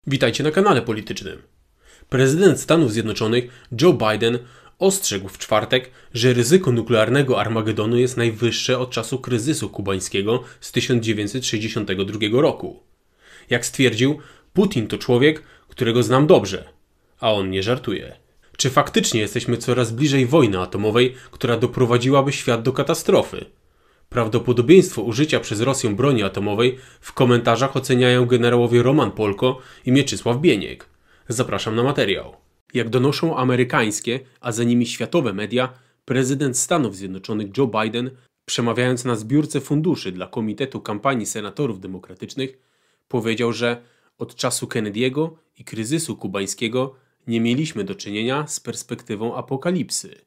Witajcie na kanale politycznym. Prezydent Stanów Zjednoczonych Joe Biden ostrzegł w czwartek, że ryzyko nuklearnego Armagedonu jest najwyższe od czasu kryzysu kubańskiego z 1962 roku. Jak stwierdził, Putin to człowiek, którego znam dobrze, a on nie żartuje. Czy faktycznie jesteśmy coraz bliżej wojny atomowej, która doprowadziłaby świat do katastrofy? Prawdopodobieństwo użycia przez Rosję broni atomowej w komentarzach oceniają generałowie Roman Polko i Mieczysław Bieniek. Zapraszam na materiał. Jak donoszą amerykańskie, a za nimi światowe media, prezydent Stanów Zjednoczonych Joe Biden, przemawiając na zbiórce funduszy dla Komitetu Kampanii Senatorów Demokratycznych, powiedział, że od czasu Kennedy'ego i kryzysu kubańskiego nie mieliśmy do czynienia z perspektywą apokalipsy.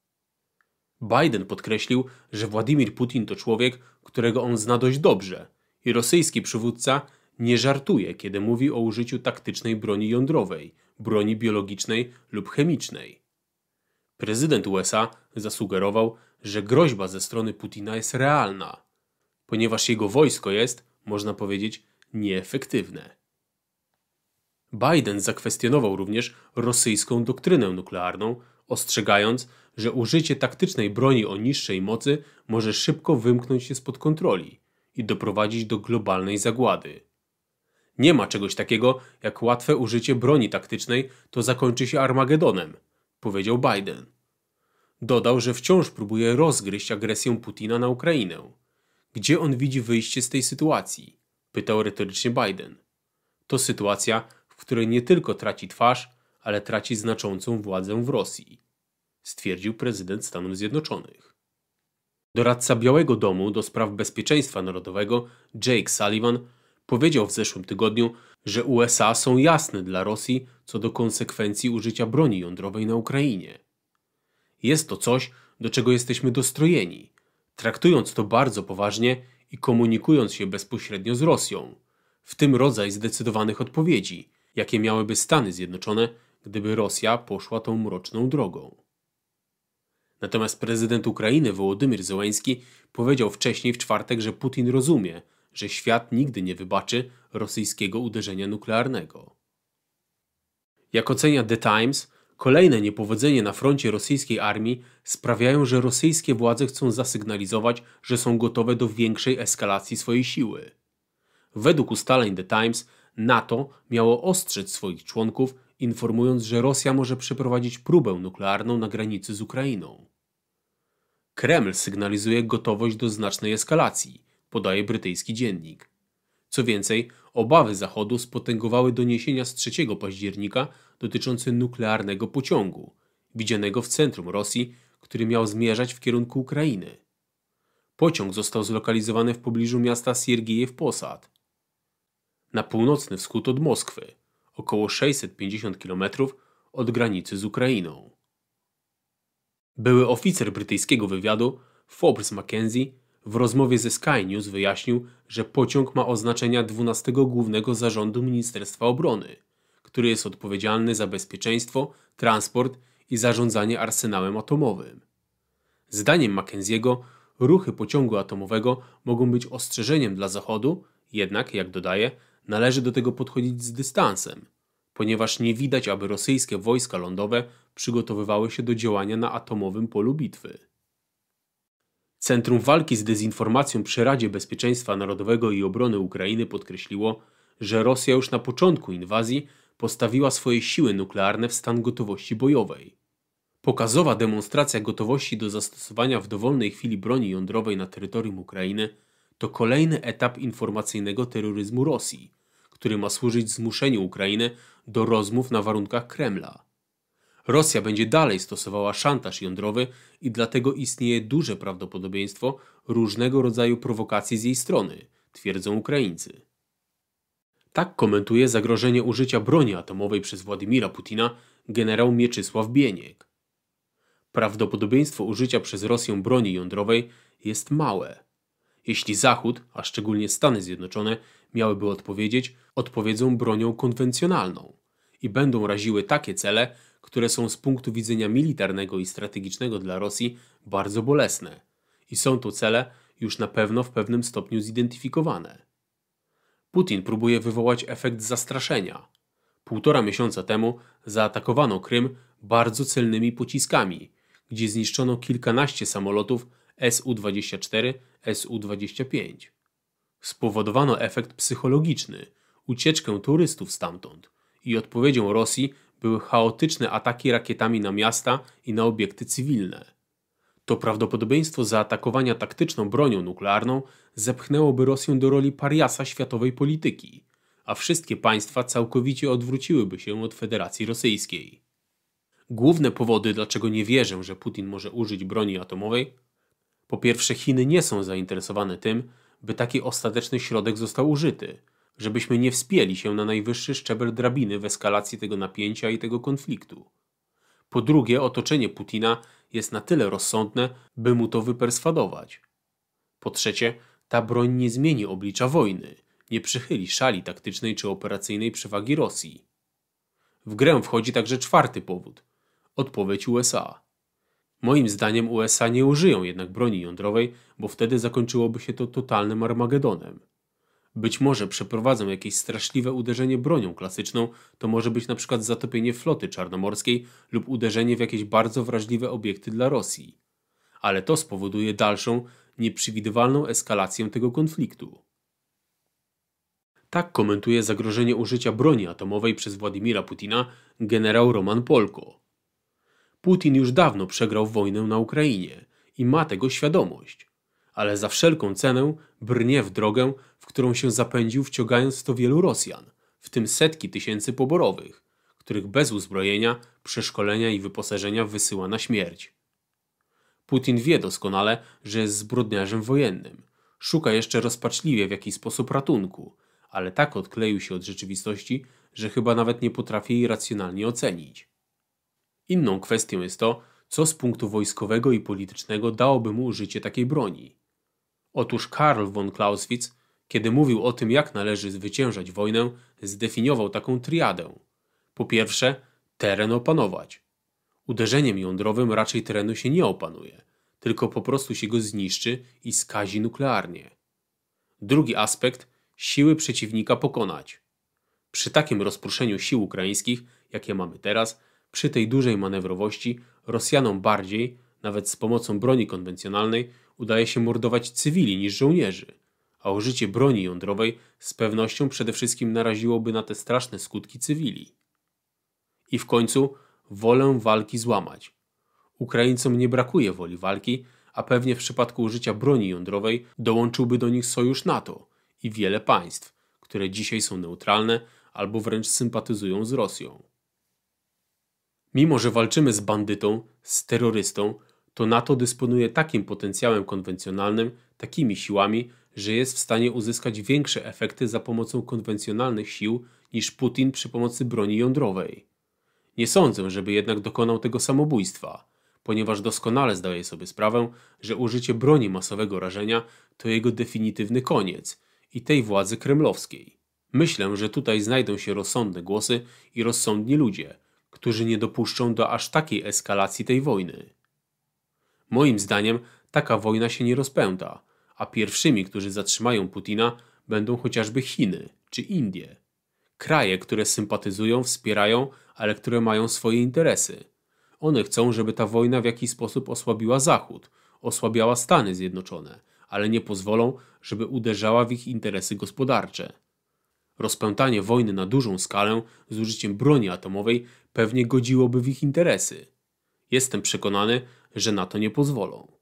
Biden podkreślił, że Władimir Putin to człowiek, którego on zna dość dobrze i rosyjski przywódca nie żartuje, kiedy mówi o użyciu taktycznej broni jądrowej, broni biologicznej lub chemicznej. Prezydent USA zasugerował, że groźba ze strony Putina jest realna, ponieważ jego wojsko jest, można powiedzieć, nieefektywne. Biden zakwestionował również rosyjską doktrynę nuklearną, ostrzegając, że użycie taktycznej broni o niższej mocy może szybko wymknąć się spod kontroli i doprowadzić do globalnej zagłady. Nie ma czegoś takiego jak łatwe użycie broni taktycznej, to zakończy się Armagedonem, powiedział Biden. Dodał, że wciąż próbuje rozgryźć agresję Putina na Ukrainę. Gdzie on widzi wyjście z tej sytuacji? Pytał retorycznie Biden. To sytuacja, w której nie tylko traci twarz, ale traci znaczącą władzę w Rosji, stwierdził prezydent Stanów Zjednoczonych. Doradca Białego Domu do spraw bezpieczeństwa narodowego Jake Sullivan powiedział w zeszłym tygodniu, że USA są jasne dla Rosji co do konsekwencji użycia broni jądrowej na Ukrainie. Jest to coś, do czego jesteśmy dostrojeni, traktując to bardzo poważnie i komunikując się bezpośrednio z Rosją, w tym rodzaj zdecydowanych odpowiedzi, jakie miałyby Stany Zjednoczone, gdyby Rosja poszła tą mroczną drogą. Natomiast prezydent Ukrainy Wołodymyr Zełenski powiedział wcześniej w czwartek, że Putin rozumie, że świat nigdy nie wybaczy rosyjskiego uderzenia nuklearnego. Jak ocenia The Times, kolejne niepowodzenie na froncie rosyjskiej armii sprawiają, że rosyjskie władze chcą zasygnalizować, że są gotowe do większej eskalacji swojej siły. Według ustaleń The Times, NATO miało ostrzec swoich członków, informując, że Rosja może przeprowadzić próbę nuklearną na granicy z Ukrainą. Kreml sygnalizuje gotowość do znacznej eskalacji, podaje brytyjski dziennik. Co więcej, obawy Zachodu spotęgowały doniesienia z 3 października dotyczące nuklearnego pociągu, widzianego w centrum Rosji, który miał zmierzać w kierunku Ukrainy. Pociąg został zlokalizowany w pobliżu miasta Siergiejew Posad, na północny wschód od Moskwy, około 650 km od granicy z Ukrainą. Były oficer brytyjskiego wywiadu Forbes Mackenzie w rozmowie ze Sky News wyjaśnił, że pociąg ma oznaczenia 12 Głównego Zarządu Ministerstwa Obrony, który jest odpowiedzialny za bezpieczeństwo, transport i zarządzanie arsenałem atomowym. Zdaniem Mackenziego ruchy pociągu atomowego mogą być ostrzeżeniem dla Zachodu, jednak, jak dodaje, należy do tego podchodzić z dystansem, ponieważ nie widać, aby rosyjskie wojska lądowe przygotowywały się do działania na atomowym polu bitwy. Centrum Walki z Dezinformacją przy Radzie Bezpieczeństwa Narodowego i Obrony Ukrainy podkreśliło, że Rosja już na początku inwazji postawiła swoje siły nuklearne w stan gotowości bojowej. Pokazowa demonstracja gotowości do zastosowania w dowolnej chwili broni jądrowej na terytorium Ukrainy to kolejny etap informacyjnego terroryzmu Rosji, który ma służyć zmuszeniu Ukrainy do rozmów na warunkach Kremla. Rosja będzie dalej stosowała szantaż jądrowy i dlatego istnieje duże prawdopodobieństwo różnego rodzaju prowokacji z jej strony, twierdzą Ukraińcy. Tak komentuje zagrożenie użycia broni atomowej przez Władimira Putina generał Mieczysław Bieniek. Prawdopodobieństwo użycia przez Rosję broni jądrowej jest małe. Jeśli Zachód, a szczególnie Stany Zjednoczone, miałyby odpowiedzieć, odpowiedzą bronią konwencjonalną i będą raziły takie cele, które są z punktu widzenia militarnego i strategicznego dla Rosji bardzo bolesne i są to cele już na pewno w pewnym stopniu zidentyfikowane. Putin próbuje wywołać efekt zastraszenia, 1,5 miesiąca temu zaatakowano Krym bardzo celnymi pociskami, gdzie zniszczono kilkanaście samolotów Su-24, Su-25. Spowodowano efekt psychologiczny, ucieczkę turystów stamtąd i odpowiedzią Rosji były chaotyczne ataki rakietami na miasta i na obiekty cywilne. To prawdopodobieństwo zaatakowania taktyczną bronią nuklearną zepchnęłoby Rosję do roli pariasa światowej polityki, a wszystkie państwa całkowicie odwróciłyby się od Federacji Rosyjskiej. Główne powody, dlaczego nie wierzę, że Putin może użyć broni atomowej: po pierwsze, Chiny nie są zainteresowane tym, by taki ostateczny środek został użyty, żebyśmy nie wspięli się na najwyższy szczebel drabiny w eskalacji tego napięcia i tego konfliktu. Po drugie, otoczenie Putina jest na tyle rozsądne, by mu to wyperswadować. Po trzecie, ta broń nie zmieni oblicza wojny, nie przychyli szali taktycznej czy operacyjnej przewagi Rosji. W grę wchodzi także czwarty powód – odpowiedź USA. Moim zdaniem USA nie użyją jednak broni jądrowej, bo wtedy zakończyłoby się to totalnym Armagedonem. Być może przeprowadzą jakieś straszliwe uderzenie bronią klasyczną, to może być na przykład zatopienie floty czarnomorskiej lub uderzenie w jakieś bardzo wrażliwe obiekty dla Rosji. Ale to spowoduje dalszą, nieprzewidywalną eskalację tego konfliktu. Tak komentuje zagrożenie użycia broni atomowej przez Władimira Putina generał Roman Polko. Putin już dawno przegrał wojnę na Ukrainie i ma tego świadomość, ale za wszelką cenę brnie w drogę, w którą się zapędził, wciągając w to wielu Rosjan, w tym setki tysięcy poborowych, których bez uzbrojenia, przeszkolenia i wyposażenia wysyła na śmierć. Putin wie doskonale, że jest zbrodniarzem wojennym. Szuka jeszcze rozpaczliwie w jakiś sposób ratunku, ale tak odkleił się od rzeczywistości, że chyba nawet nie potrafi jej racjonalnie ocenić. Inną kwestią jest to, co z punktu wojskowego i politycznego dałoby mu użycie takiej broni. Otóż Karl von Clausewitz, kiedy mówił o tym, jak należy zwyciężać wojnę, zdefiniował taką triadę. Po pierwsze, teren opanować. Uderzeniem jądrowym raczej terenu się nie opanuje, tylko po prostu się go zniszczy i skazi nuklearnie. Drugi aspekt, siły przeciwnika pokonać. Przy takim rozproszeniu sił ukraińskich, jakie mamy teraz, przy tej dużej manewrowości, Rosjanom bardziej, nawet z pomocą broni konwencjonalnej, udaje się mordować cywili niż żołnierzy, a użycie broni jądrowej z pewnością przede wszystkim naraziłoby na te straszne skutki cywili. I w końcu wolę walki złamać. Ukraińcom nie brakuje woli walki, a pewnie w przypadku użycia broni jądrowej dołączyłby do nich sojusz NATO i wiele państw, które dzisiaj są neutralne albo wręcz sympatyzują z Rosją. Mimo że walczymy z bandytą, z terrorystą, to NATO dysponuje takim potencjałem konwencjonalnym, takimi siłami, że jest w stanie uzyskać większe efekty za pomocą konwencjonalnych sił niż Putin przy pomocy broni jądrowej. Nie sądzę, żeby jednak dokonał tego samobójstwa, ponieważ doskonale zdaje sobie sprawę, że użycie broni masowego rażenia to jego definitywny koniec i tej władzy kremlowskiej. Myślę, że tutaj znajdą się rozsądne głosy i rozsądni ludzie, którzy nie dopuszczą do aż takiej eskalacji tej wojny. Moim zdaniem taka wojna się nie rozpęta, a pierwszymi, którzy zatrzymają Putina, będą chociażby Chiny czy Indie. Kraje, które sympatyzują, wspierają, ale które mają swoje interesy. One chcą, żeby ta wojna w jakiś sposób osłabiła Zachód, osłabiała Stany Zjednoczone, ale nie pozwolą, żeby uderzała w ich interesy gospodarcze. Rozpętanie wojny na dużą skalę z użyciem broni atomowej pewnie godziłoby w ich interesy. Jestem przekonany, że na to nie pozwolą.